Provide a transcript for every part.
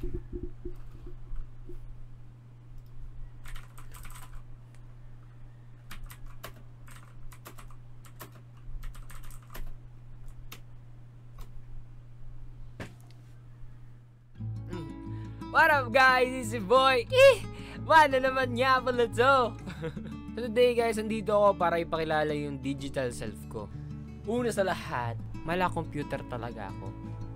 What up guys, it's your boy. Mana naman nga pala to. So today guys, andito ako para ipakilala yung digital self ko. Una sa lahat, mala computer talaga ako.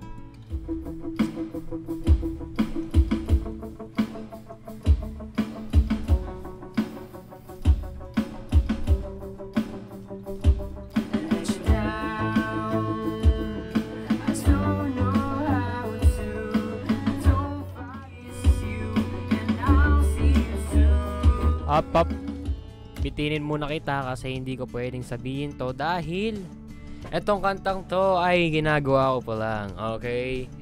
Up, bitinin muna kita kasi hindi ko pwedeng sabihin to dahil etong kantang to ay ginagawa ko pa lang, okay?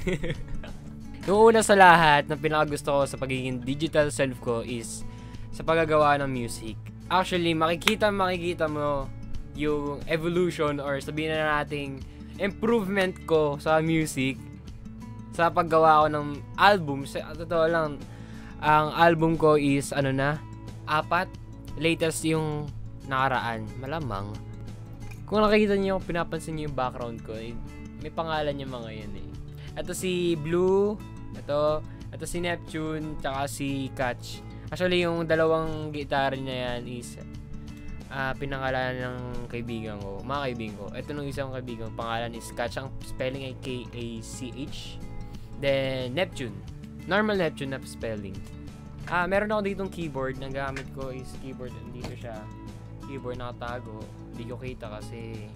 Yung una sa lahat na pinakagusto ko sa pagiging digital self ko is sa paggagawa ng music. Actually, makikita mo yung evolution or sabihin na nating improvement ko sa music sa paggawa ko ng album. Sa totoo lang, ang album ko is 4, latest yung nakaraan, malamang. Kung nakikita niyo, pinapansin niyo yung background ko, may pangalan yung mga yan eh. Ito si Blue, ito si Neptune, tsaka si Catch. Actually, yung dalawang gitara niya yan is pinangalanan ng kaibigan ko, mga kaibigan ko. Ito nung isang kaibigan, pangalan is Catch, ang spelling ay K-A-C-H. Then, Neptune. Normal Neptune na spelling. Meron ako ditong keyboard. Ang gamit ko is keyboard. Dito siya. Keyboard nakatago. Hindi ko kita kasi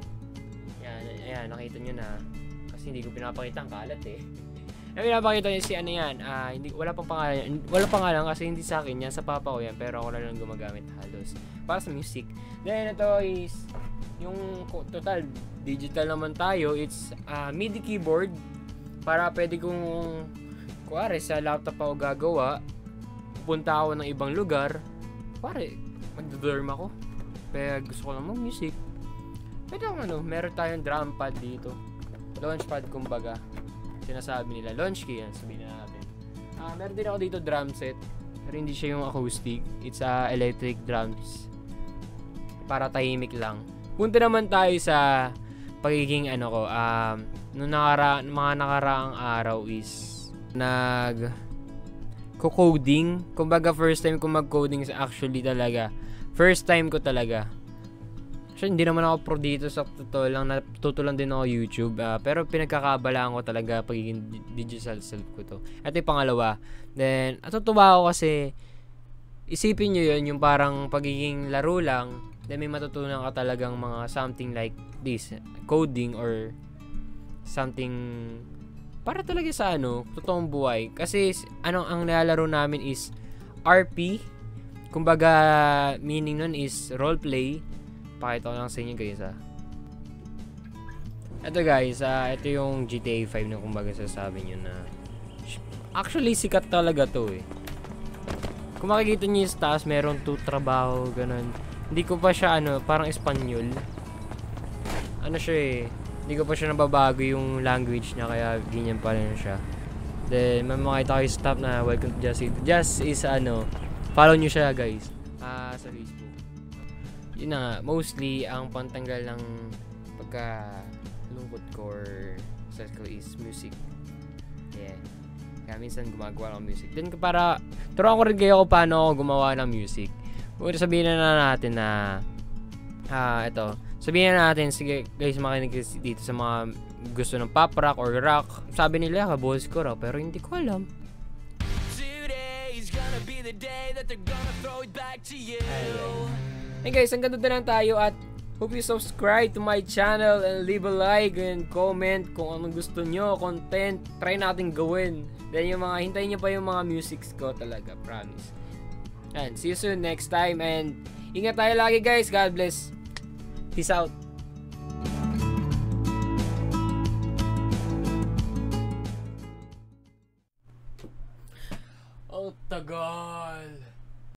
yan, nakita nyo na. Kasi hindi ko pinapakita ang kalat eh. Ang pinapakita nyo si wala pang pangalan. Wala pangalan kasi hindi sa akin yan. Sa papa ko yan. Pero ako na lang gumagamit halos. Para sa music. Then ito is yung total digital naman tayo. It's MIDI keyboard. Para pwede kong kuwari sa laptop ako gagawa. Pupunta ako ng ibang lugar, pare, magdodorm ako. Pero gusto ko lang mag-music. Pwede ako meron tayong drum pad dito. Launch pad kumbaga. Sinasabi nila, launch key yan, sabihin na natin. Meron din ako dito drum set. Pero hindi siya yung acoustic. It's electric drums. Para tahimik lang. Punta naman tayo sa pagiging nung mga nakaraang araw is coding. Kumbaga first time ko mag-coding actually talaga. First time ko talaga. Actually hindi naman ako pro dito sa totoo lang. Natuto lang din ako YouTube. Pero pinagkakabalaan ko talaga pagiging digital self ko to. Ito yung pangalawa. Then natutuwa ako kasi isipin nyo yun, yung parang pagiging laro lang. Then may matutunan ka talagang mga something like this. Coding or something para talaga sa totoong buhay. Kasi ang nilalaro namin is RP. Kumbaga, meaning nun is roleplay. Pakita ko lang sa inyo guys Ito guys, ito yung GTA 5 na kumbaga sasabi nyo na actually sikat talaga to eh. Kung makikita nyo yung taas, meron 2 trabaho, ganun. Hindi ko pa siya parang Espanyol. Siya eh. Hindi ko pa siya nababago yung language niya, kaya ganyan pa rin siya. Then, may makita kayo stop na welcome to Just. Just is follow nyo siya guys. Sa Facebook. Yun na nga, mostly, ang pantanggal ng pagka-lungkot ko or stress ko is music. Yeah. Kaya minsan gumagawa ng music. Then, para, turuan ko rin kayo kung paano ako gumawa ng music. Kung sabihin na natin na, sabihin na natin, sige guys, makinig dito sa mga gusto ng pop rock or rock. Sabi nila, kaboses ko rock, pero hindi ko alam. Hey guys, hanggang doon na lang tayo at hope you subscribe to my channel and leave a like and comment kung anong gusto nyo, content, try natin gawin. Then hintayin nyo pa yung mga musics ko talaga, promise. And see you soon next time and ingat tayo lagi guys, God bless. Peace out.